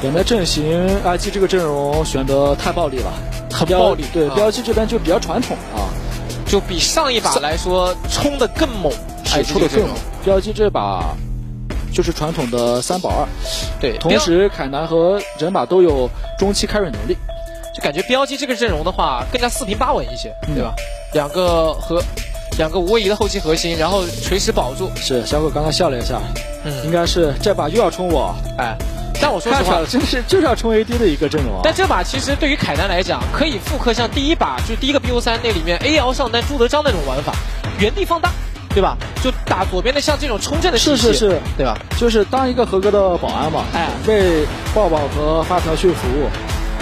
两边阵型，IG 这个阵容选的太暴力了， 很暴力。 对，标记这边就比较传统啊， 就比上一把来说冲的更猛， 冲的更猛。标记这把就是传统的3保2， 对， 同时凯南和人马都有中期开瑞能力， 就感觉标记这个阵容的话更加4平8稳一些，对吧？两个无位移的后期核心，然后垂直保住。 是小狗刚刚笑了一下，应该是这把又要冲我， 哎。但我说实话， 真是就是要冲 AD 的一个阵容啊。 但这把其实对于凯南来讲，可以复刻像第一把，就是第一个 BO3那里面 AL 上单朱德章那种玩法，原地放大，对吧？就打左边的像这种冲阵的体系， 是， 对吧？ 就是当一个合格的保安嘛， 哎， 为抱抱和发条去服务。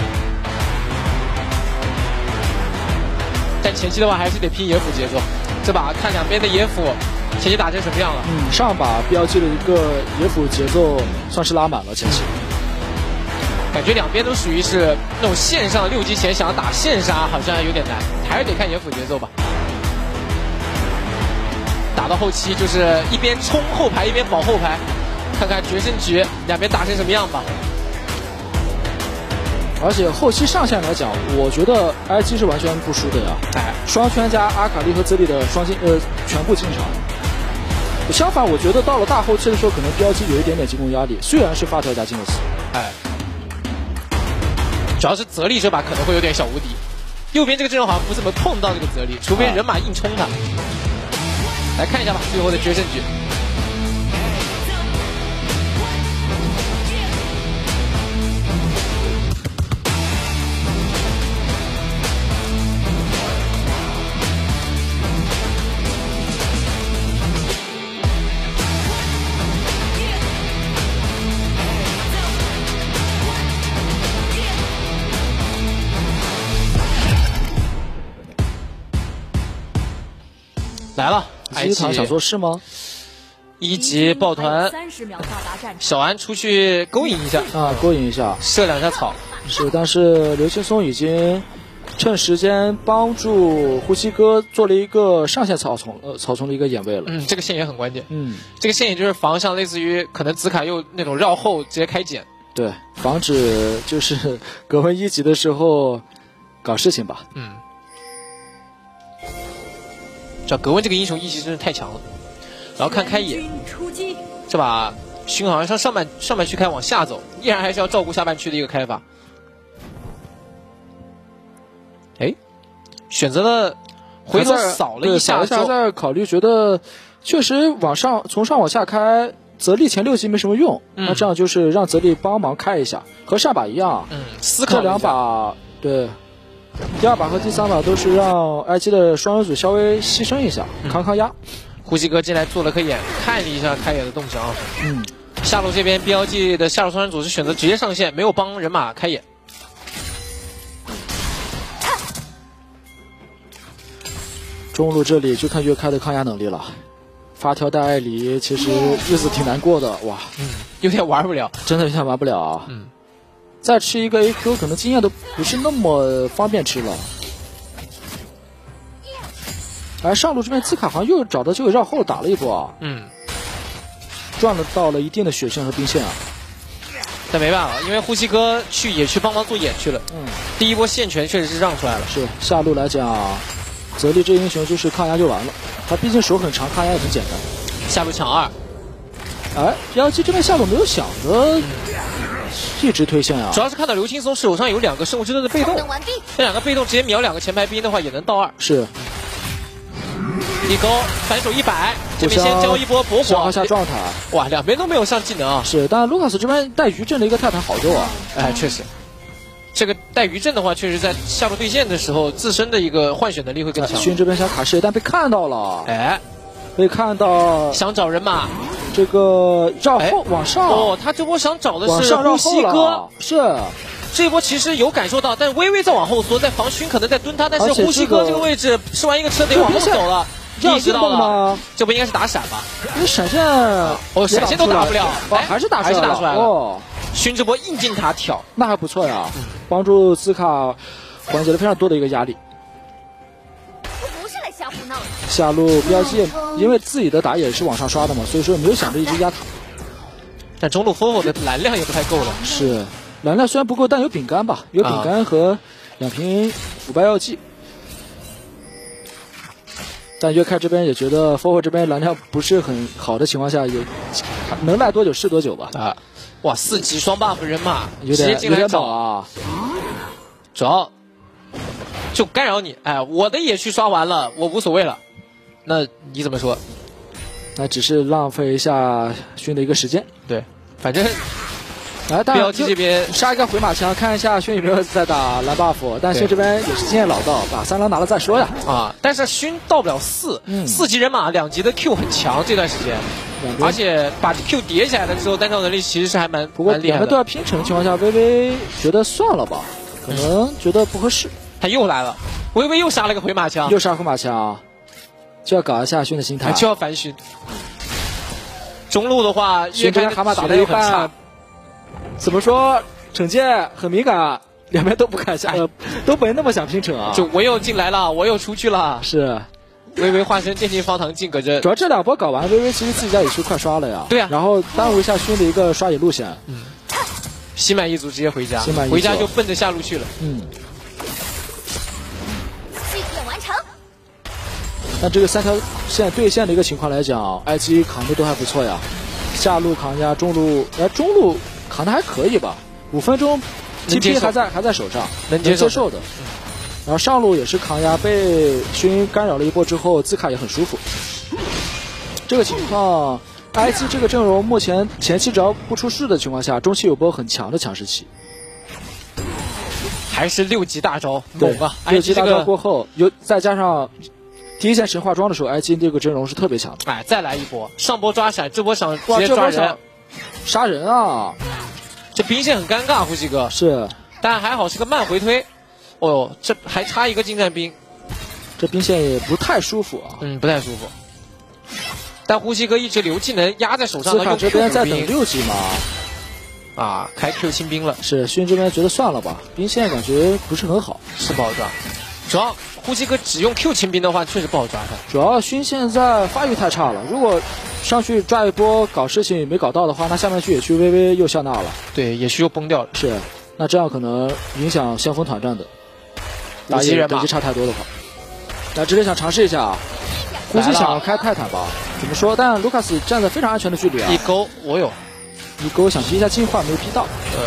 但前期的话还是得拼野辅节奏，这把看两边的野辅前期打成什么样了？ 上把标记的一个野辅节奏算是拉满了前期， 感觉两边都属于是那种线上6级前想要打线杀，好像有点难，还是得看野辅节奏吧。打到后期就是一边冲后排一边保后排，看看决胜局两边打成什么样吧。 而且后期上线来讲，我觉得 IG 是完全不输的呀。 哎， 双圈加阿卡丽和泽里的全部进场。相反，我觉得到了大后期的时候，可能标记有一点点进攻压力，虽然是发条加金克斯， 哎，主要是泽力这把可能会有点小无敌。右边这个阵容好像不怎么碰到这个泽力，除非人马硬冲他。来看一下吧，最后的决胜局。来了， 一场想做事吗 ？1级抱团，小安出去勾引一下啊，勾引一下， 射2下草。 是，但是刘青松已经趁时间帮助呼吸哥做了一个上线草丛的一个眼位了。 这个线也很关键。这个线也就是防像类似于可能紫卡又那种绕后直接开剪， 对，防止就是格温1级的时候搞事情吧。 这格温这个英雄意识真是太强了。然后看开野，这把熏好像上半区开往下走，依然还是要照顾下半区的一个开法。哎，选择了回头扫了一下， 再考虑，觉得确实从上往下开，泽力前6级没什么用。那这样就是让泽力帮忙开一下，和上把一样。 思考这2把对。第2把和第3把都是让 IG 的双人组稍微牺牲一下，抗压。 呼吸哥进来做了颗眼，看了一下开野的动向。下路这边 BLG 的下路双人组是选择直接上线，没有帮人马开野。 中路这里就看月开的抗压能力了。发条带艾里其实日子挺难过的，哇， 有点玩不了， 真的有点玩不了啊。再吃一个 AQ， 可能经验都不是那么方便吃了。而上路这边兹卡好像又找到机会绕后打了一波啊。赚到了一定的血线和兵线啊。 但没办法，因为呼吸哥也去帮忙做眼去了。第一波线权确实是让出来了。 是下路来讲，泽力这英雄就是抗压就完了，他毕竟手很长，抗压也很简单。 下路抢2。 哎，BLG这边下路没有想着一直推线啊， 主要是看到刘青松手上有2个生物之盾的被动，这2个被动直接秒2个前排兵的话也能到2。 是。 一勾反手100，这边先交一波火消耗下状态。 哇，两边都没有上技能啊。 是，但卢卡斯这边带余震的一个泰坦好用啊。 确实，这个带余震的话，确实在下路对线的时候，自身的一个换血能力会更强。 勋这边想卡士，但被看到了。被看到， 想找人马， 这个绕后往上。 哦，他这波想找的是呼吸哥。 是。 这一波其实有感受到，但微微在往后缩，在防勋可能在蹲他，但是呼吸哥这个位置吃完一个车得往后走了，意识到了，这不应该是打闪吧？ 你闪现闪现都打不了， 还是打出来了哦。 勋这波硬进塔挑， 那还不错呀，帮助兹卡缓解了非常多的一个压力。 不是来瞎胡闹的。 下路标记，因为自己的打野是往上刷的嘛，所以说没有想着一直压塔。 但中路 Fofo 的蓝量也不太够了。 是。 蓝量虽然不够，但有饼干吧，有饼干和2瓶腐败药剂。但约开这边也觉得 forward 这边蓝量不是很好的情况下，也能赖多久是多久吧。 啊，哇，4级双 buff 人马有直接进来点找啊， 主要就干扰你。哎，我的也去刷完了，我无所谓了。那你怎么说？ 那只是浪费一下勋的一个时间。 对，反正来，当然标记这边杀一个回马枪，看一下勋有没有在打蓝 buff。但勋这边也是经验老道，把3狼拿了再说呀。 啊，但是勋到不了4级人马2级的 Q 很强这段时间，而且把 Q 叠起来了之后，单挑能力其实是还蛮不过厉害的。 2个都要拼成的情况下，微微觉得算了吧，可能觉得不合适。 他又来了，微微又杀了个回马枪， 又杀回马枪，就要搞一下勋的心态， 就要烦勋。中路的话， 勋这边蛤蟆打得又很差。怎么说？惩戒很敏感，两边都不看下，都没那么想拼成啊。 就我又进来了，我又出去了。 是， 微微化身电竞方糖进搁这。 主要这2波搞完，微微其实自己家也是快刷了呀。 对啊。 然后耽误一下勋的一个刷野路线。 心满意足直接回家，回家就奔着下路去了。 祭典完成。 但这个3条线对线的一个情况来讲，IG 扛的都还不错呀。下路扛压，中路，中路扛的还可以吧？5分钟 TP 还在手上，能接受的。然后上路也是扛压，被勋干扰了一波之后，自卡也很舒服。这个情况 ，IG 这个阵容目前前期只要不出事的情况下，中期有波很强的强势期。 还是6级大招猛啊 ！6级大招过后，再加上第一线神话装的时候 ，IG 这个阵容是特别强的。 哎，再来一波，上波抓闪，这波想直接抓人， 杀人啊！ 这兵线很尴尬，呼吸哥是， 但还好是个慢回推。哦呦，这还差一个近战兵， 这兵线也不太舒服啊。 不太舒服。但呼吸哥一直留技能压在手上， 用 Q 这边在等6级嘛。 啊，开 Q 清兵了。 是，勋这边觉得算了吧，兵线感觉不是很好， 是不好抓。主要呼吸哥只用 Q 清兵的话，确实不好抓他。 主要勋现在发育太差了，如果上去抓一波搞事情没搞到的话，那下面去野区微微又笑纳了。 对，野区又崩掉了。 是，那这样可能影响先锋团战的。打野等级差太多的话，那这边想尝试一下啊，呼吸想要开泰坦吧？怎么说？但卢卡斯站在非常安全的距离啊， 一勾，我有。 一勾想劈一下进化，没有劈到。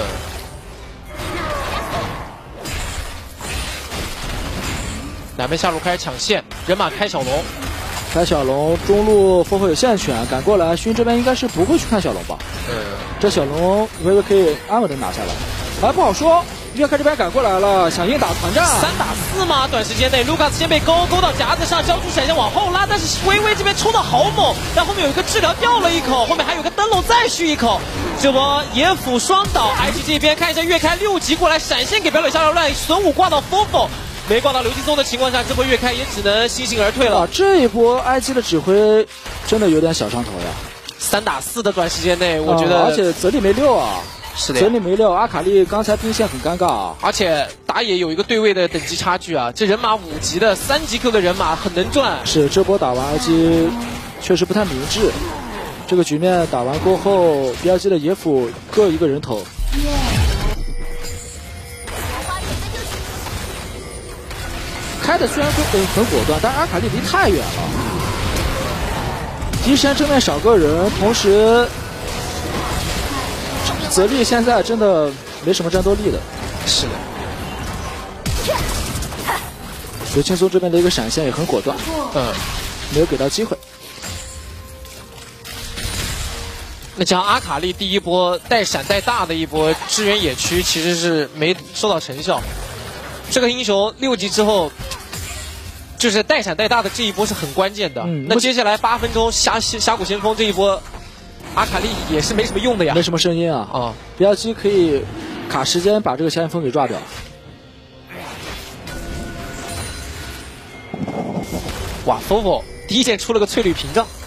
两边下路开始抢线，人马开小龙， 开小龙，中路风后有线权赶过来，勋这边应该是不会去看小龙吧？这小龙微微可以安稳的拿下来，还不好说。约克这边赶过来了，想硬打团战 ，3打4吗？短时间内，卢卡斯先被勾到夹子上，交出闪现往后拉，但是微微这边冲的好猛，但后面有一个治疗掉了一口，后面还有个灯笼再续一口，这波野辅双倒。IG 这边看一下月开6级过来闪现给表里下流乱，损武挂到 Fofo， 没挂到刘劲松的情况下，这波月开也只能悻悻而退了。 这一波 IG 的指挥真的有点小上头呀 ，3打4的短时间内，我觉得， 而且泽里没6啊。 是的， 泽里没6，阿卡丽刚才兵线很尴尬啊， 而且打野有一个对位的等级差距啊，这人马5级的3级 Q 的人马很能赚。 是，这波打完 IG 确实不太明智，这个局面打完过后 ，BLG 的野辅各一个人头。开的虽然很果断，但阿卡丽离太远了，第一时间正面少个人，同时。泽利现在真的没什么战斗力的， 是的。 刘劲松这边的一个闪现也很果断，没有给到机会。 那像阿卡丽第一波带闪带大的一波支援野区，其实是没收到成效。这个英雄6级之后，就是带闪带大的这一波是很关键的。那接下来8分钟峡谷先锋这一波。阿卡丽也是没什么用的呀， 没什么声音啊。BLG 可以卡时间把这个先锋给抓掉。 哇 ，Fofo 第一件出了个翠绿屏障，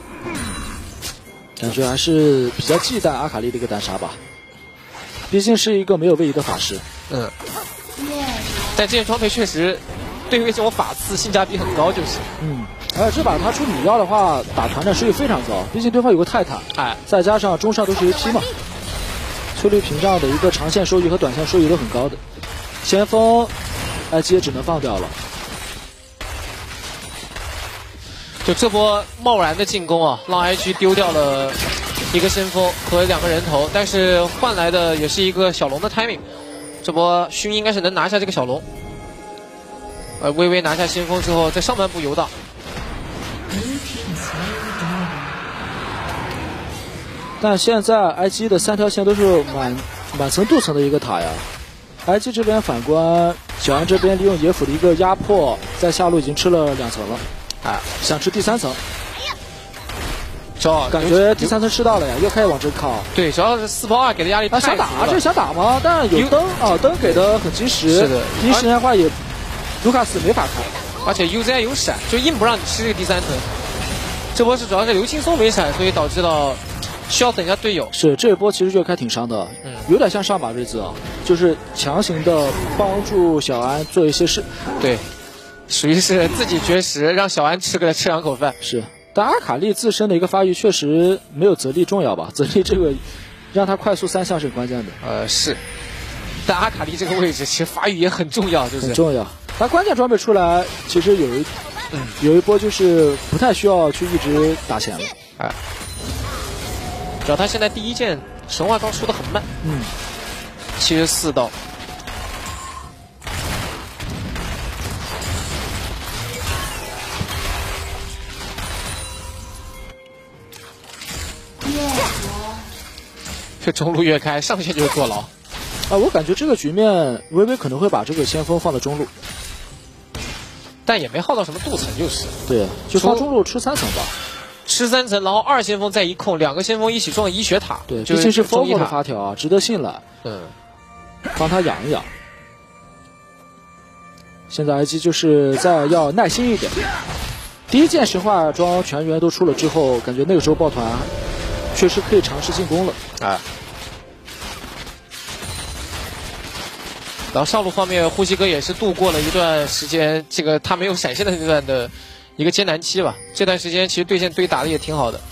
感觉还是比较忌惮阿卡丽的一个单杀吧，毕竟是一个没有位移的法师。 但这件装备确实对于这种法刺性价比很高，就是。 而且这把他出米药的话，打团战收益非常高，毕竟对方有个泰坦，再加上中上都是 AP 嘛， 推力屏障的一个长线收益和短线收益都很高的。先锋，IG 也只能放掉了。 就这波贸然的进攻啊，让 IG 丢掉了一个先锋和2个人头，但是换来的也是一个小龙的 timing。这波勋应该是能拿下这个小龙。微微拿下先锋之后，在上半部游荡。 但现在 IG 的3条线都是满层镀层的一个塔呀。IG 这边反观小安这边利用野辅的一个压迫，在下路已经吃了2层了，想吃第3层。感觉第3层吃到了呀，又开始往这靠。 对，主要是4包2给的压力太足了。 想打，这想打吗？但有灯啊，灯给的很及时。 是的， 第一时间的话也，卢卡斯没法开， 而且 UZI 有闪，就硬不让你吃这个第3层。这波是主要是刘青松没闪，所以导致到需要等一下队友。 是这一波其实月开挺伤的，有点像上把日子啊，就是强行的帮助小安做一些事。 对，属于是自己绝食，让小安吃2口饭。 是。但阿卡丽自身的一个发育确实没有泽利重要吧？泽利这个让他快速3项是很关键的。 是。但阿卡丽这个位置其实发育也很重要，就是很重要。他关键装备出来，其实有一波就是不太需要去一直打钱了。 主要他现在第1件神话装出的很慢，74刀。这中路越开，上线就是坐牢。 我感觉这个局面微微可能会把这个先锋放到中路， 但也没耗到什么镀层，就是。 对，就放中路吃3层吧。 吃3层，然后2先锋再一控，2个先锋一起撞医学塔。 对，毕竟是风的发条啊，值得信赖。帮他养一养。现在 IG 就是要耐心一点。第1件神话装全员都出了之后，感觉那个时候抱团确实可以尝试进攻了。 然后上路方面，呼吸哥也是度过了一段时间，这个他没有闪现的那段的一个艰难期吧。这段时间其实对线对打的也挺好的。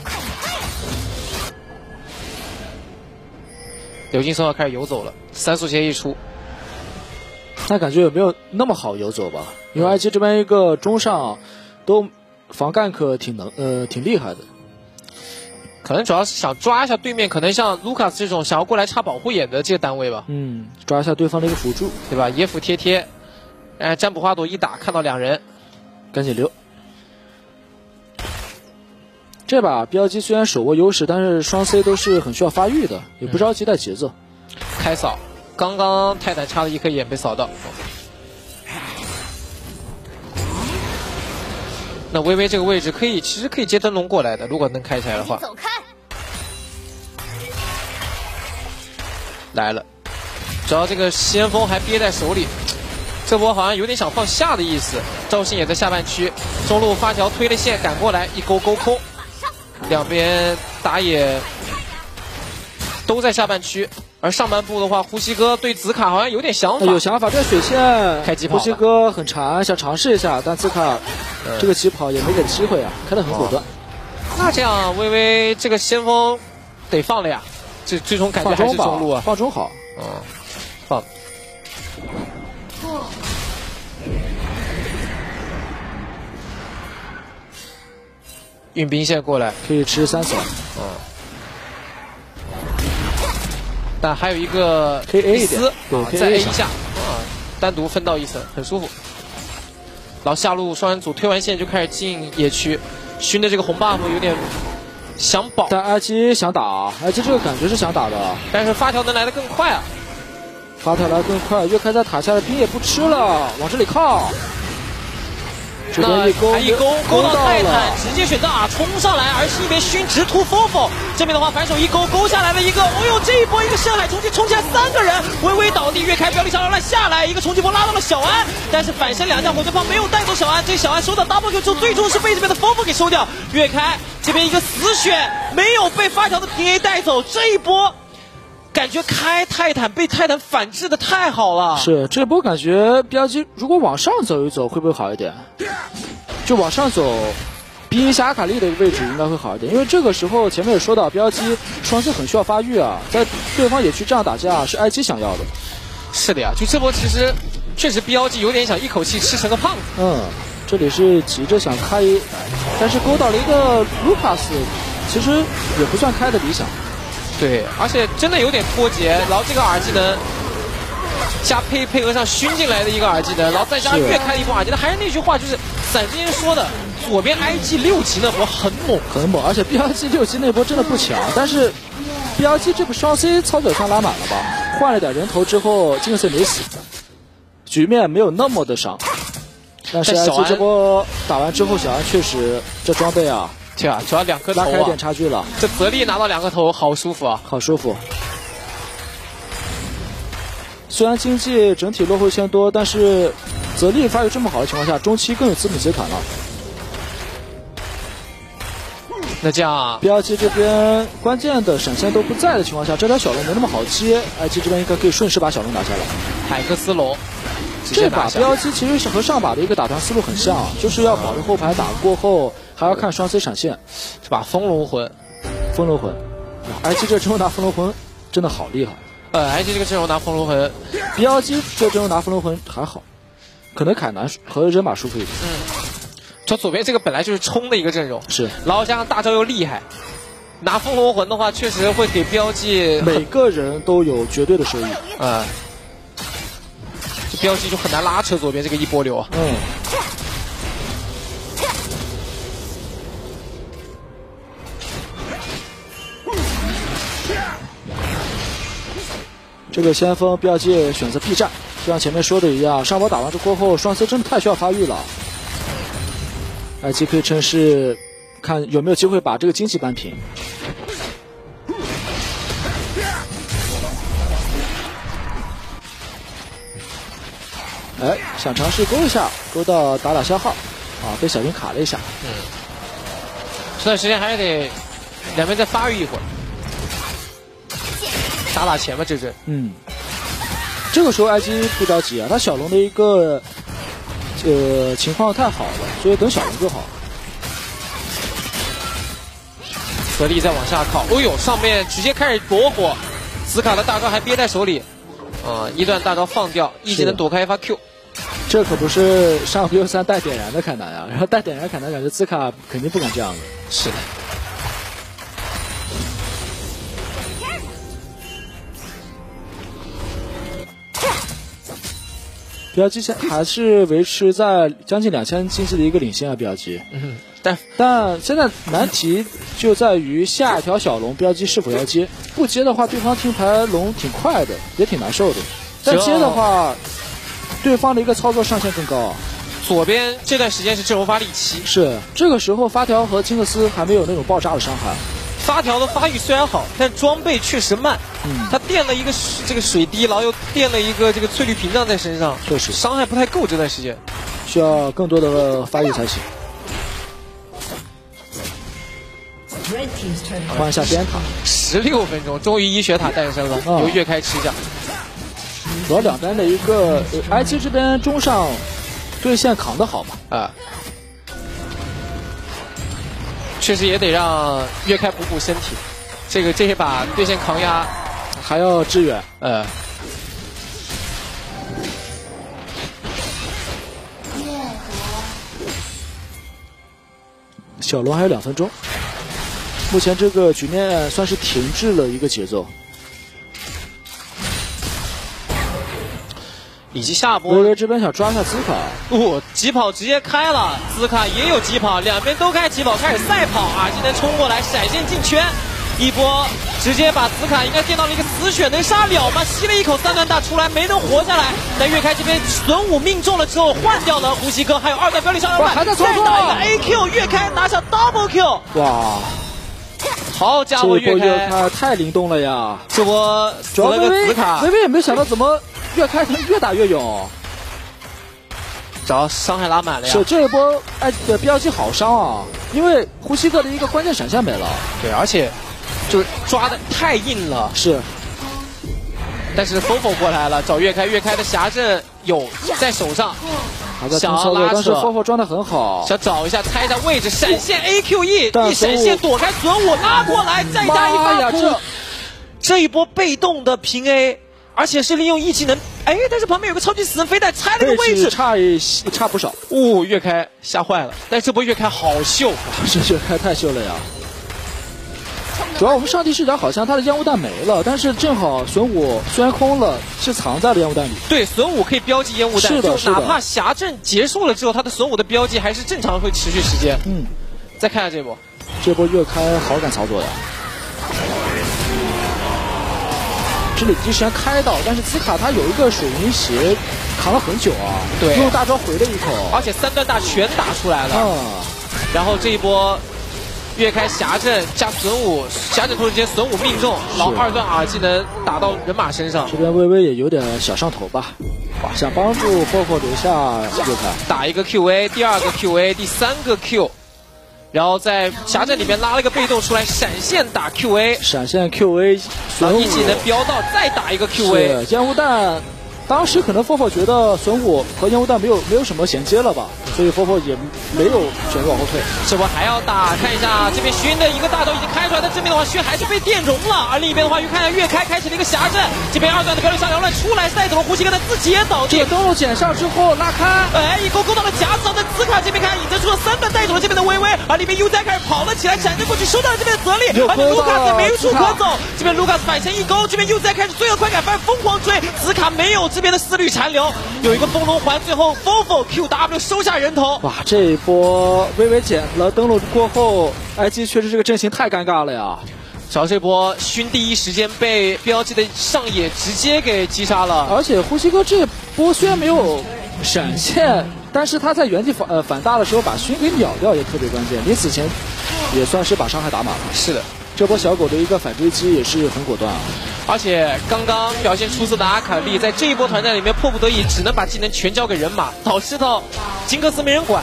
刘金松要开始游走了，3速鞋一出， 但感觉也没有那么好游走吧，因为 IG 这边一个中上都防gank挺厉害的。 可能主要是想抓一下对面，可能像卢卡斯这种想要过来插保护眼的这个单位吧。 抓一下对方的一个辅助， 对吧？野辅贴，占卜花朵一打，看到2人， 赶紧溜。这把标记虽然手握优势，但是双 C 都是很需要发育的，也不着急带节奏。 开扫，刚刚泰坦插了1颗眼被扫到。那微微这个位置其实可以接灯笼过来的，如果能开起来的话。 走开！ 来了，主要这个先锋还憋在手里，这波好像有点想放下的意思。赵信也在下半区，中路发条推了线赶过来，一勾空，两边打野都在下半区。而上半部的话，呼吸哥对紫卡好像有点想法， 有想法。这水线开疾跑， 呼吸哥很馋，想尝试一下，但紫卡这个疾跑也没给机会啊，开得很果断。 那这样微微这个先锋得放了呀，这最终感觉还是中路啊， 放中好， 放。运兵线过来可以吃3层， 但还有一个可以 A 一点， 对，再 A 一下，单独分到1层，很舒服。然后下路双人组推完线就开始进野区，熏的这个红 buff 有点想保， 但IG 想打，IG 这个感觉是想打的， 但是发条能来得更快啊， 发条来更快，月开在塔下的兵也不吃了，往这里靠。这边一勾到泰坦，直接选择冲上来，而是一边熏直突 Fofo， 这边的话反手一勾下来了一个，哦呦，这一波一个深海冲击冲起来3个人，微微倒地，月开表里想要下来，一个冲击波拉到了小安，但是反身2架火箭炮没有带走小安，这小安收到 double kill 之后，最终是被这边的 Fofo 给收掉，月开这边一个死选，没有被发条的平 A 带走，这一波。感觉开泰坦被泰坦反制的太好了， 是这波感觉标记如果往上走一走会不会好一点？就往上走， 逼赢下阿卡丽的位置应该会好一点，因为这个时候前面也说到，标姬双 C 很需要发育啊，在对方野区这样打架是 IG 想要的。 是的呀，就这波其实确实标姬有点想一口气吃成个胖子。 这里是急着想开，但是勾到了一个卢卡斯，其实也不算开的理想。 对，而且真的有点脱节，然后这个耳技能加配合上熏进来的一个耳技能，然后再加上越开的一波耳技能，还是那句话，就是伞之前说的，左边 IG 6级那波很猛， 很猛，而且 BLG 6级那波真的不强，但是 BLG 这波双 C 操作上拉满了吧，换了点人头之后，金色没死，局面没有那么的伤。但是 IG 这波打完之后，小安确实这装备啊， 对啊，主要2颗头拉开一点差距了。 这泽利拿到2个头，好舒服啊， 好舒服。虽然经济整体落后1,000多，但是泽利发育这么好的情况下，中期更有资本接砍了。 那这样 BLG 这边关键的闪现都不在的情况下，这条小龙没那么好接，IG 这边应该可以顺势把小龙拿下来。 海克斯龙。 这把BLG其实是和上把的一个打团思路很像，就是要保着后排打过后，还要看双 C 闪现。 这把风龙魂 ，IG 这阵容拿风龙魂真的好厉害。 IG 这个阵容拿风龙魂 ，BLG 这阵容拿风龙魂还好，可能凯南和人马舒服一点。 这左边这个本来就是冲的一个阵容，是，然后加上大招又厉害，拿风龙魂的话，确实会给BLG 每个人都有绝对的收益。 这BLG就很难拉扯左边这个一波流啊。 这个先锋BLG选择 B 站，就像前面说的一样，上波打完之后，双 C 真的太需要发育了。IG 可以趁势看有没有机会把这个经济扳平。想尝试勾一下，勾到打消耗，被小兵卡了一下。 这段时间还是得两边再发育一会儿，打钱吧这阵。 这个时候 IG 不着急啊，他小龙的一个情况太好了，所以等小龙就好。 泽利再往下靠，哦呦，上面直接开始躲火，紫卡的大招还憋在手里，一段大招放掉，一技能躲开一发 Q。 这可不是上 BO3 带点燃的凯南啊，然后带点燃凯南感觉兹卡肯定不敢这样的。 是的。 BLG 现还是维持在将近2000经济的一个领先啊 ，BLG。但现在难题就在于下一条小龙 BLG 是否要接，不接的话，对方听牌龙挺快的，也挺难受的。但接的话，对方的一个操作上限更高啊。 左边这段时间是阵容发力期， 是这个时候发条和金克斯还没有那种爆炸的伤害。 发条的发育虽然好，但装备确实慢。他垫了一个这个水滴，然后又垫了一个这个翠绿屏障在身上， 确实伤害不太够。这段时间需要更多的发育才行。换一下边塔 ，16分钟，终于医学塔诞生了，由月开吃下。 主要两边的一个IG 这边中上对线扛得好嘛？ 确实也得让月开补身体。这一把对线扛压还要支援。小龙还有2分钟，目前这个局面算是停滞了一个节奏。 以及下波， 微微这边想抓一下兹卡， 疾跑直接开了，兹卡也有疾跑，两边都开疾跑，开始赛跑，技能冲过来，闪现进圈，一波直接把兹卡应该电到了一个死血，能杀了吗？吸了一口3段大出来，没能活下来。但月开这边损武命中了之后换掉了呼吸哥，还有2段标力上2万，再打一个 AQ， 月开拿下 double Q。 哇！ 好家伙，月开太灵动了呀！ 这波主要个紫卡， 微微也没想到怎么月开能越打越勇， 只要伤害拉满了呀。 是这一波的BLG好伤啊，因为呼吸哥的一个关键闪现没了。 对，而且就是抓的太硬了。 是， 但是风过来了，找月开，月开的匣阵有在手上， 还在冲操作，但是 Fofo 装的很好， 想找一下猜一下位置，闪现 AQE， 一闪现躲开损我拉过来，再加一发这一波被动的平 A， 而且是利用 E 技能，哎，但是旁边有个超级死人飞弹拆了个位置， 差不少。 月开吓坏了，但是这波月开好秀， 这月开太秀了呀！主要我们上帝视角好像他的烟雾弹没了，但是正好损武虽然空了，是藏在了烟雾弹里。 对，损武可以标记烟雾弹， 是的， 就哪怕峡阵结束了之后，他的损武的标记还是正常会持续时间。再看下这波， 这波月开好敢操作呀！这里敌神开到，但是兹卡他有一个水银鞋扛了很久啊， 对， 用大招回了一口， 而且3段大全打出来了。然后这一波月开峡阵加损武，峡阵同时间损武命中，然后2段R技能打到人马身上。 这边微微也有点小上头吧，想帮助 Fofo 留下月开， 打一个 QA， 第2个 QA， 第3个 Q。然后在峡阵里面拉了一个被动出来，闪现打 QA， 闪现 QA， 然后一技能飙到，再打一个 QA。 烟雾弹，当时可能 Fofo 觉得损武和烟雾弹没有什么衔接了吧，所以 Fofo 也没有选择往后退。 这波还要打，看一下这边熏的一个大招已经开出来，但这边的话熏还是被电融了。而另一边的话，看一下月开开启了一个峡阵，这边2段的标流上摇乱出来，带走了呼吸哥的自己也倒地。 这个登陆捡上之后拉开， 一勾到了夹子上的兹卡这边看引得出了3段带走了这边的微微，而里面 UZ 开始跑了起来，闪着过去收到了这边的泽利，而且卢卡斯没处可走，这边卢卡斯反身一勾，这边 UZ 开始罪恶快感，反而疯狂追，兹卡没有这边的思虑残留，有一个风龙环，最后 Fofo QW 收下人头。 哇，这一波微微捡了登陆过后 ，IG 确实这个阵型太尴尬了呀。 主要这波熏第一时间被标记的上野直接给击杀了， 而且呼吸哥这波虽然没有闪现，但是他在原地反大的时候把熏给秒掉也特别关键。你此前也算是把伤害打满了。 是的， 这波小狗的一个反追击也是很果断啊。 而且刚刚表现出色的阿卡丽在这一波团战里面迫不得已只能把技能全交给人马，导致到金克斯没人管。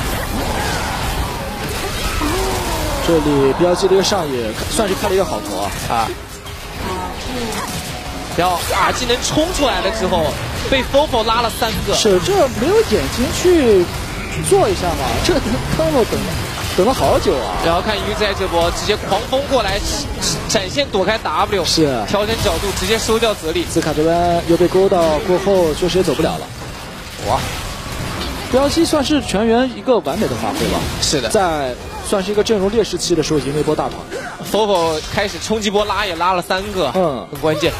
这里标记的一个上野算是开了一个好头啊！ 然后R技能冲出来了之后，被 Fofo 拉了3个。 是，这没有眼睛去做一下嘛？这坑了等了好久啊！ 然后看 UZ 这波直接狂轰过来，闪现躲开 W， 是调整角度直接收掉泽利。 兹卡这边又被勾到过后，确实也走不了了。哇！标记算是全员一个完美的发挥吧。 是的， 在算是一个阵容劣势期的时候赢了一波大团。 Fofo 开始冲击波拉也拉了3个，很关键。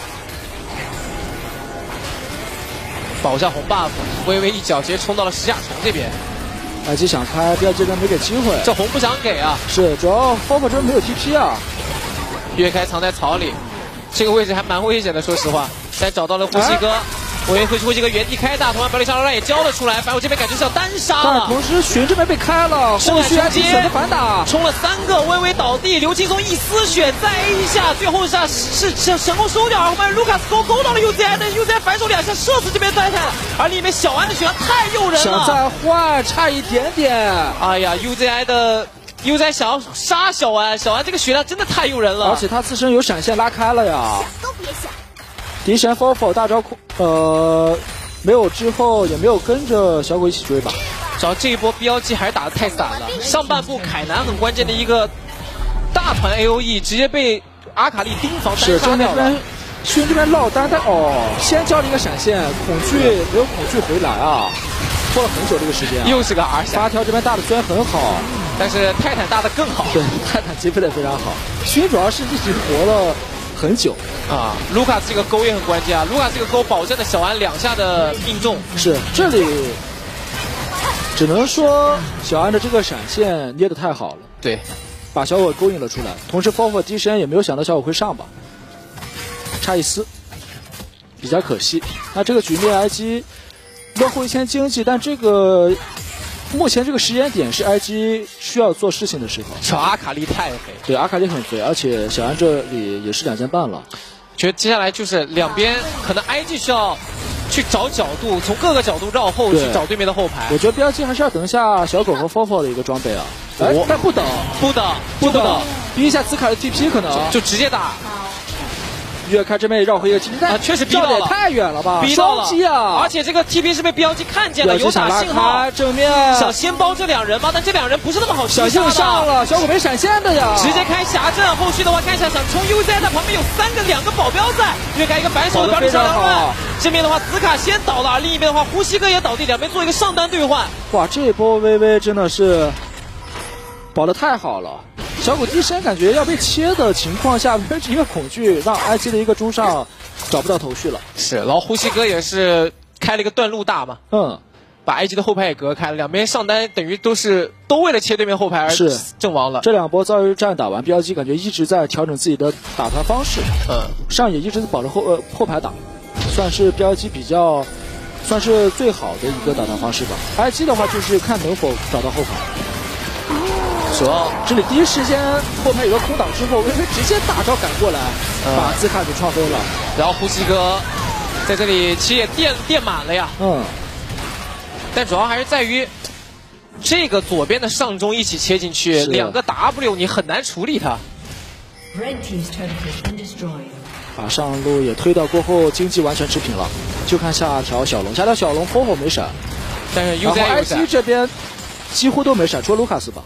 保下红 buff， 微微一脚直接冲到了石甲虫这边。 IG 想开，标记这边没给机会。 这红不想给啊。 是，主要 Fofo 这边没有 TP 啊。 月开藏在草里，这个位置还蛮危险的，说实话。但找到了呼吸哥。我也会呼吸哥原地开大，同样表里上来也交了出来，白虎这边感觉是要单杀了。 但同时寻这边被开了，后续还选择反打， 冲了3个，微微倒地，刘青松一丝血再 A 一下，最后是神功收掉，后面卢卡斯勾到了 UZ， 但 UZ 反手2下射死这边呆太了，而里面小安的血量太诱人了， 想再换差一点点。 哎呀 UZ 想要杀小安这个血量真的太诱人了， 而且他自身有闪现拉开了呀。 都别想。 敌神 Fofo 大招没有之后也没有跟着小狗一起追吧。 主要这一波标记还是打得太散了，上半部凯南很关键的一个大团 AOE 直接被阿卡丽盯防单杀掉了。 熏这边落单，但先交了一个闪现，没有恐惧回来啊，拖了很久这个时间啊。 又是个 R 闪。 发条这边大的虽然很好， 但是泰坦大的更好。 对，泰坦击飞的非常好。熏主要是一直活了很久啊，卢卡斯这个勾也很关键啊，卢卡斯这个勾保证了小安2下的命中。 是，这里只能说小安的这个闪现捏得太好了， 对， 把小狗勾引了出来。同时 Fofo 低身也没有想到小狗会上吧，差一丝，比较可惜。那这个局面 IG 落后1000经济，但这个目前这个时间点是 IG 需要做事情的时候。 小阿卡丽太肥， 对，阿卡丽很肥，而且小安这里也是2件半了。 觉得接下来就是两边可能 IG 需要去找角度，从各个角度绕后去找对面的后排。 我觉得标记还是要等一下小狗和 Fofo 的一个装备啊。但不等， 逼一下兹卡的 TP 可能就直接打。 越开这边也绕回一个金蛋， 确实逼到了， 也太远了吧， 逼到了双击啊！ 而且这个 TP 是被标记看见了，有打信号， 正面想先包这2人吗？但这2人不是那么好击杀的。 小上了，小狗没闪现的呀， 直接开峡阵。后续的话看一下，想冲 UZ 在旁边有2个保镖在，越开一个反手的表里小2万。这边的话紫卡先倒了，另一边的话呼吸哥也倒地，两边做一个上单兑换。 哇，这一波微微真的是保得太好了。小狗低身感觉要被切的情况下，一个恐惧让 IG 的一个中上找不到头绪了。 是，然后呼吸哥也是开了一个断路大嘛，把 IG 的后排也隔开了，两边上单等于都为了切对面后排而阵亡了。 这2波遭遇战打完，标记感觉一直在调整自己的打团方式，上野一直保着后排打，算是标记算是最好的一个打团方式吧。IG 的话就是看能否找到后排。主要这里第一时间后排有个空挡之后，微微直接大招赶过来，把兹卡给撞飞了。 然后呼吸哥在这里其实也电满了呀。但主要还是在于这个左边的上中一起切进去，2个 W 你很难处理它。 把上路也推到过后，经济完全持平了，就看下条小龙Poho 没闪， 但是 UZ 这边几乎都没闪，除了卢卡斯吧。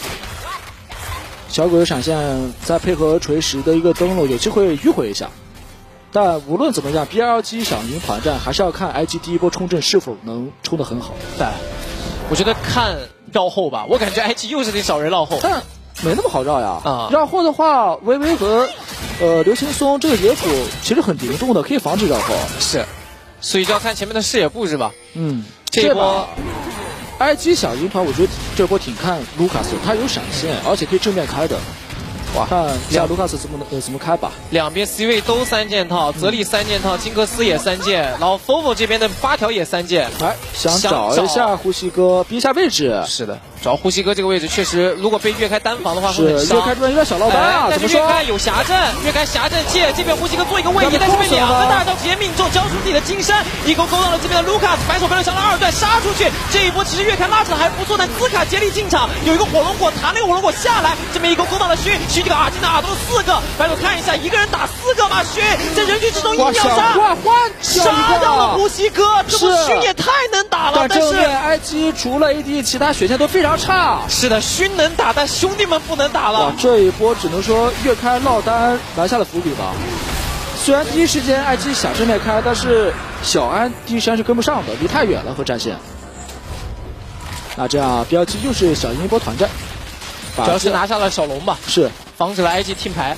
小狗有闪现，再配合锤石的一个登陆，有机会迂回一下。但无论怎么样 ，BLG 想赢团战，还是要看 IG 第一波冲阵是否能冲得很好。 我觉得看绕后吧，我感觉 IG 又是得找人绕后， 但没那么好绕呀。绕后的话，微微和刘青松这个野辅其实很灵动的，可以防止绕后。 是，所以就要看前面的视野布置吧。 这波 IG 想赢团，我觉得这波挺看卢卡斯，他有闪现，而且可以正面开的。哇，看下卢卡斯怎么开吧。 两边 C 位都3件套，泽里3件套，金克斯也3件，然后 Fovo 这边的8条也3件。 想找一下呼吸哥，逼一下位置。 是的，找呼吸哥这个位置确实，如果被越开单防的话会很伤。 越开这边有点小落单啊， 但是越开有峡阵，越开峡阵借这边呼吸哥做一个位移，但是被2个大招直接命中，交出自己的金身，一勾到了这边的卢卡斯，反手变成2段杀出去。这一波其实越开拉扯的还不错，但兹卡竭力进场，有一个火龙果弹那个火龙果下来，这边一勾到了勋这个耳机的耳朵4个，反手看一下，一个人打4个吗？勋在人群之中一秒杀掉了呼吸哥，这波勋也太能打了。但是 IG 除了 AD， 其他选项都非常差。 是的，勋能打，但兄弟们不能打了。 这一波只能说越开落单埋下了伏笔吧。虽然第一时间 IG 想正面开，但是小安第一时间是跟不上的，离太远了和战线。那这样标记又是小赢一波团战， 主要是拿下了小龙吧， 是防止了 IG 听牌。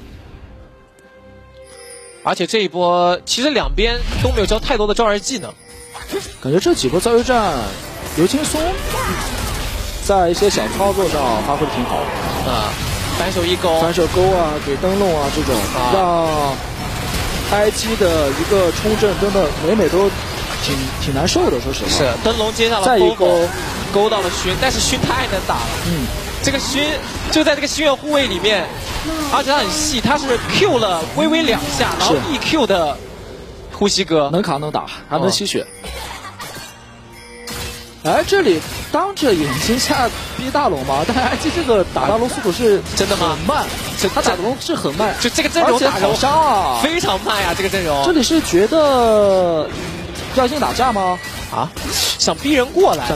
而且这一波其实两边都没有交太多的招人技能， 感觉这几波遭遇战，刘青松在一些小操作上发挥的挺好的啊，反手一勾， 反手勾啊，给灯笼啊这种，让 IG 的一个冲阵真的每都挺难受的，说实话。 是灯笼接上了， 再一勾到了勋，但是勋太能打了。这个勋就在这个心愿护卫里面，而且他很细，他是 Q 了微微2下，然后 EQ 的呼吸哥能扛能打，还能吸血。哎，这里当着眼睛下逼大龙吗？但 IG 这个打大龙速度是真的吗？ 很慢，他打龙是很慢， 就这个阵容打好伤啊， 非常慢呀，这个阵容。 这里是觉得要硬打架吗？ 啊，想逼人过来，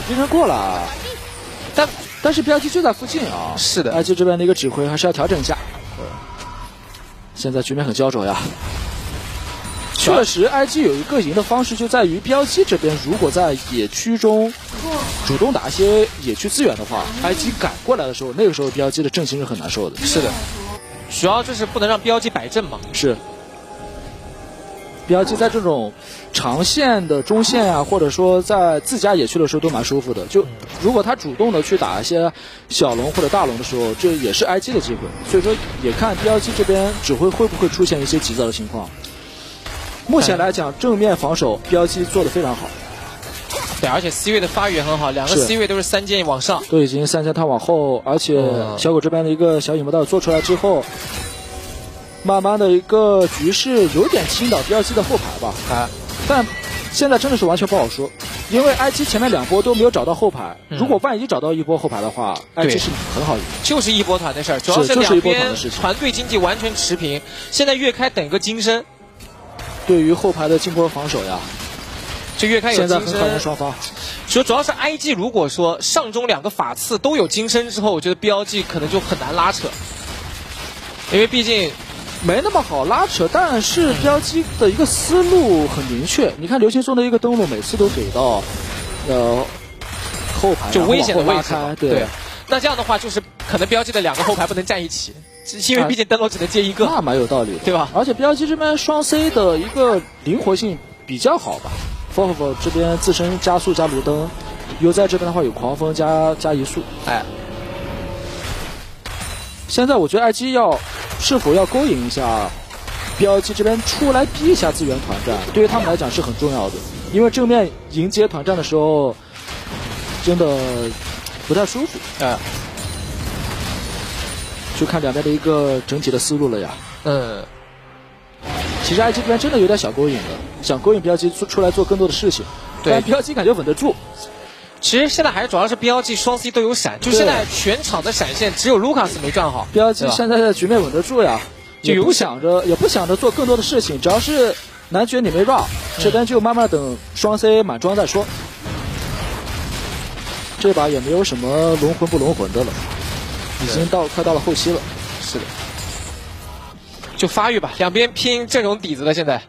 但是标记就在附近啊。 是的 ，IG 这边的一个指挥还是要调整一下。现在局面很焦灼呀。确实 ，IG 有一个赢的方式就在于标记这边，如果在野区中主动打一些野区资源的话 ，IG 赶过来的时候，那个时候标记的阵型是很难受的。 是的，主要就是不能让标记摆阵嘛。 是。标记在这种长线的中线啊，或者说在自家野区的时候都蛮舒服的。就如果他主动的去打一些小龙或者大龙的时候，这也是 IG 的机会。所以说也看标记这边指挥会不会出现一些急躁的情况。目前来讲，正面防守标记做得非常好。 对，而且 C 位的发育也很好，两个 C 位都是3件往上， 都已经3件套往后，而且小狗这边的一个小引爆道做出来之后。慢慢的一个局势有点倾倒标记的后排吧， 但现在真的是完全不好说，因为 IG 前面2波都没有找到后排，如果万一找到一波后排的话，IG 是很好赢。 就是一波团的事儿，主要是两边团队经济完全持平。现在月开等个金身， 对于后排的进波防守呀， 这月开有金身， 现在很考验双方。 主要是 IG 如果说上中2个法刺都有金身之后，我觉得 BLG 可能就很难拉扯，因为毕竟没那么好拉扯。但是标机的一个思路很明确，你看刘青松的一个登陆，每次都给到后排， 就危险的位置。 对， 那这样的话就是可能标记的2个后排不能站一起，因为毕竟登陆只能接一个。 那蛮有道理的， 对吧？ 而且标机这边双 C 的一个灵活性比较好吧。FOFO 这边自身加速加卢登，悠哉这边的话有狂风加移速。 哎， 现在我觉得 IG 是否要勾引一下标记这边出来逼一下资源团战，对于他们来讲是很重要的，因为正面迎接团战的时候真的不太舒服。就看两边的一个整体的思路了呀。其实 IG 这边真的有点小勾引了，想勾引标记出来做更多的事情，但标记感觉稳得住。 其实现在还是主要是标记双 C 都有闪，就现在全场的闪现只有卢卡斯没转好。 标记现在的局面稳得住呀，也不想着做更多的事情，只要是男爵你没 run，这边就慢慢等双 C 满装再说。这把也没有什么龙魂不龙魂的了，已经快到了后期了。 是的，就发育吧，两边拼阵容底子了。现在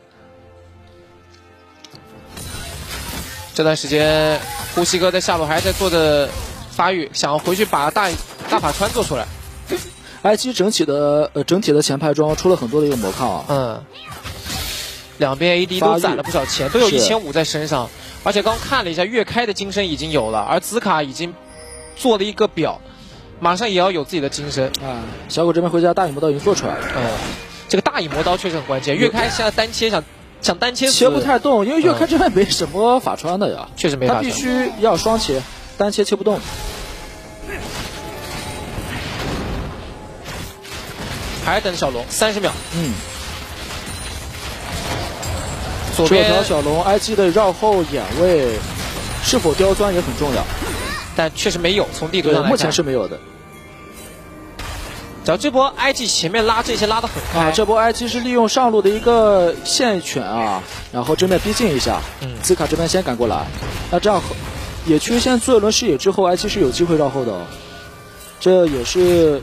这段时间，呼吸哥在下路还在做着发育，想要回去把大法穿做出来。 IG 整体的前排装出了很多的一个魔抗啊。 两边 AD 都攒了不少钱，都有1500在身上。而且刚看了一下，月开的金身已经有了，而紫卡已经做了一个表，马上也要有自己的金身。 小狗这边回家大影魔刀已经做出来了。 这个大影魔刀确实很关键。月开现在单切想单切切不太动，因为月开这边没什么法穿的呀， 确实没法穿， 他必须要双切，单切切不动。 还是等小龙30秒。 左边这条小龙 IG 的绕后眼位是否刁钻也很重要， 但确实没有，从地图上来看目前是没有的。 只要这波 IG 前面拉这些拉得很开， 这波 IG 是利用上路的一个线犬然后正面逼近一下，兹卡这边先赶过来，那这样野区先做一轮视野之后 ，IG 是有机会绕后的。这也是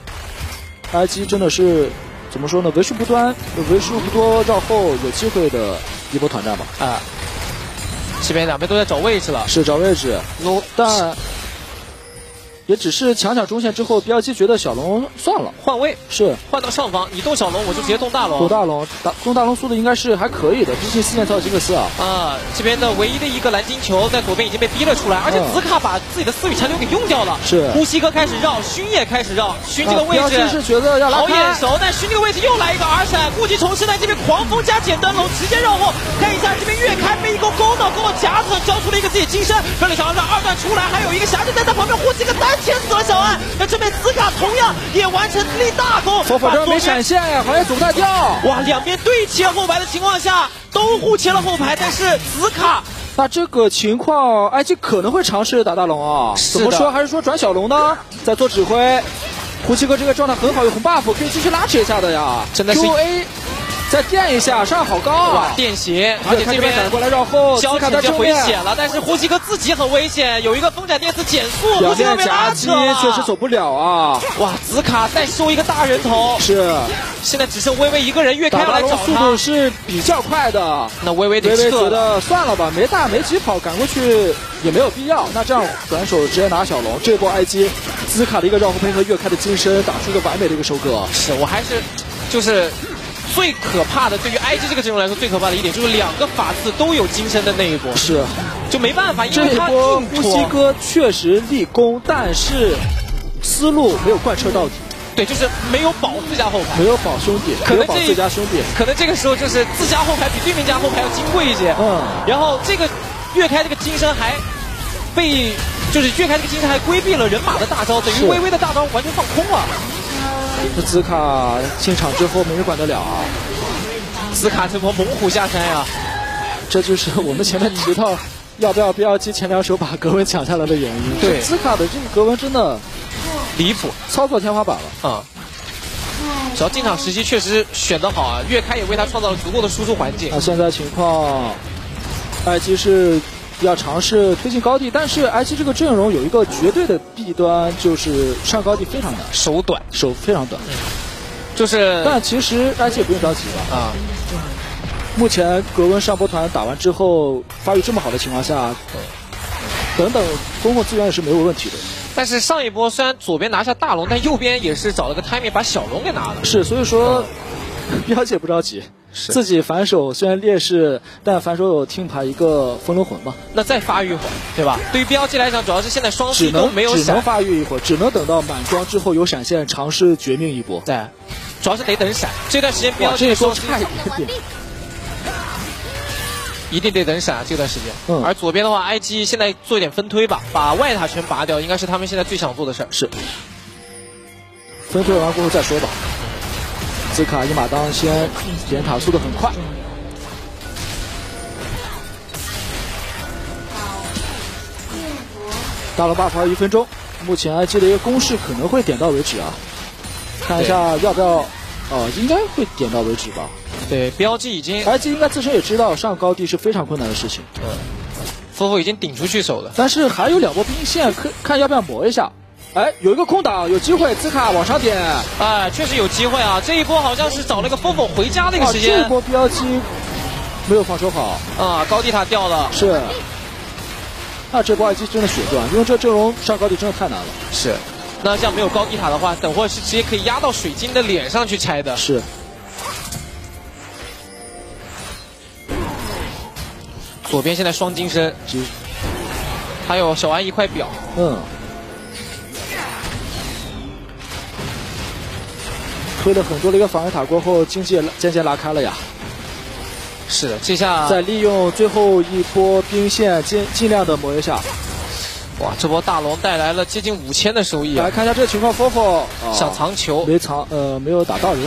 IG 真的是怎么说呢？为数不多绕后有机会的一波团战吧。 这边两边都在找位置了， 是找位置，但也只是抢中线之后，标记觉得小龙算了， 换位是换到上方，你动小龙我就直接动大龙。 动大龙速度应该是还可以的，毕竟4件套吉克斯这边的唯一的一个蓝金球在左边已经被逼了出来，而且紫卡把自己的思域残留给用掉了。 是呼吸哥开始绕，勋也开始绕，勋这个位置标记是觉得要拉开， 好眼熟，但勋这个位置又来一个 R 闪，故技重施呢，这边狂风加剪灯笼直接绕后，看一下这边月开被一勾勾到夹子上交出了一个自己金身，热烈想要让2段出来，还有一个匣子在他旁边，呼吸哥单切死了小安。那这边紫卡同样也完成立大功， 否则没闪现呀，好像走不太掉。 哇，两边对切后排的情况下都互切了后排，但是紫卡， 那这个情况 IG 可能会尝试打大龙怎么说？还是说转小龙呢？在做指挥，呼吸哥这个状态很好，有红 buff 可以继续拉扯一下的呀。 真的是 QA 再垫一下，上好高垫鞋，而且这边赶过来绕后， 交警就回血了，但是呼吸哥自己很危险，有一个风斩电磁减速， 呼吸哥被拉扯，确实走不了哇，紫卡再收一个大人头， 是， 现在只剩微微一个人，月开要来找他， 速度是比较快的， 那微微得撤， 觉得算了吧，没大没急跑，赶过去也没有必要，那这样转手直接拿小龙，这波 IG 紫卡的一个绕后配合月开的金身，打出一个完美的一个收割。 是我还是就是最可怕的，对于 IG 这个阵容来说最可怕的一点就是2个法刺都有金身的那一波， 是就没办法，因为他呼吸哥确实立功，但是思路没有贯彻到底。 对，就是没有保自家后排， 没有保兄弟，没有保自家兄弟， 可能这个时候就是自家后排比对面家后排要金贵一些。然后这个月开这个金身还被，就是月开这个金身还规避了人马的大招，等于微微的大招完全放空了。 这紫卡进场之后没人管得了紫卡这波猛虎下山呀！ 这就是我们前面提到要不要BLG前2手把格温抢下来的原因。 对， 兹卡的这个格温真的离谱， 操作天花板了啊！只要进场时机确实选得好啊，月开也为他创造了足够的输出环境。 那现在情况，IG 是要尝试推进高地，但是 IG 这个阵容有一个绝对的弊端，就是上高地非常难， 手短， 手非常短。 就是， 但其实 IG 也不用着急了啊。 目前格温上波团打完之后，发育这么好的情况下，等等公共资源也是没有问题的。 但是上一波虽然左边拿下大龙，但右边也是找了个 timing 把小龙给拿了。 是，所以说彪姐不着急，自己反手虽然劣势，但反手有听牌一个风龙魂嘛。 那再发育一会儿，对吧？对于彪姐来讲，主要是现在双 C 都没有闪， 只能发育一会儿，只能等到满装之后有闪现，尝试绝命一波。 对，主要是得等闪。这段时间彪姐说差一点点。 一定得等闪这段时间。而左边的话 ，IG 现在做一点分推吧，把外塔全拔掉，应该是他们现在最想做的事儿。 是。分推完过后再说吧。兹卡一马当先，点塔速度很快。大龙 buff 1分钟，目前 IG 的一个攻势可能会点到为止啊。看一下要不要，应该会点到为止吧。 对，标记已经 ，IG 应该自身也知道上高地是非常困难的事情。 夫妇已经顶出去手了， 但是还有2波兵线，看要不要磨一下。哎，有一个空档，有机会，兹卡往上点。 哎，确实有机会啊！这一波好像是找了个夫妇回家的一个时间。 这一波标记没有防守好啊，高地塔掉了。 是。那这波 IG 真的血赚，因为这阵容上高地真的太难了。 是。那这样没有高地塔的话，等会是直接可以压到水晶的脸上去拆的。 是。 左边现在双金身，还有小安一块表。 推了很多的一个防御塔过后，经济渐渐拉开了呀。 是的，这下再利用最后一波兵线，尽量的磨一下。 哇，这波大龙带来了接近5000的收益啊！ 来看一下这个情况 ，Fofo 想藏球， 没有打到人。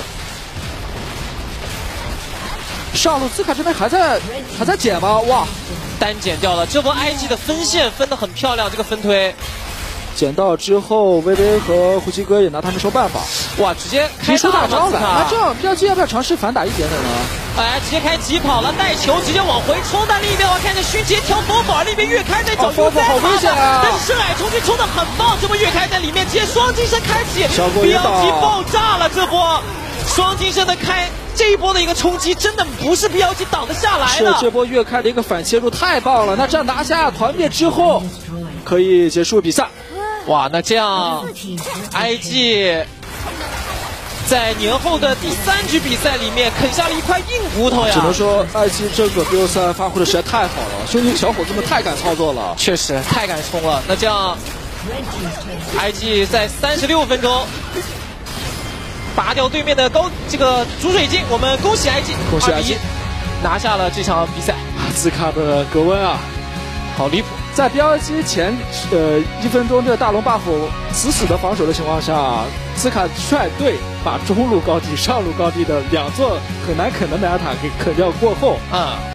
上路兹卡这边还在捡吗？哇， 单捡掉了。这波 IG 的分线分得很漂亮，这个分推。 捡到之后，微微和胡七哥也拿他没说办法。 哇，直接开出大招了！那这样标记要不要尝试反打一点点呢？ 哎，直接开疾跑了，带球直接往回冲。但另一边我看见勋杰调佛宝，另一边月开在找 U 好危险啊！ 但是深海冲击冲得很棒，这波月开在里面直接双金身开启，标记爆炸了！这波双金身的开。这一波的一个冲击真的不是 BLG 挡得下来的。 是这波月开的一个反切入太棒了，那这样拿下团灭之后，可以结束比赛。 哇，那这样 IG 在年后的第3局比赛里面啃下了一块硬骨头呀！ 只能说 IG 这个比赛发挥的实在太好了，兄弟小伙子们太敢操作了， 确实太敢冲了。那这样 IG 在36分钟。拔掉对面的这个主水晶，我们恭喜 IG， 恭喜 IG 拿下了这场比赛。 兹卡的格温啊， 好离谱！ 在BLG前1分钟这个大龙 buff 死的防守的情况下，兹卡率队把中路高地、上路高地的2座很难啃的奶塔给啃掉过后，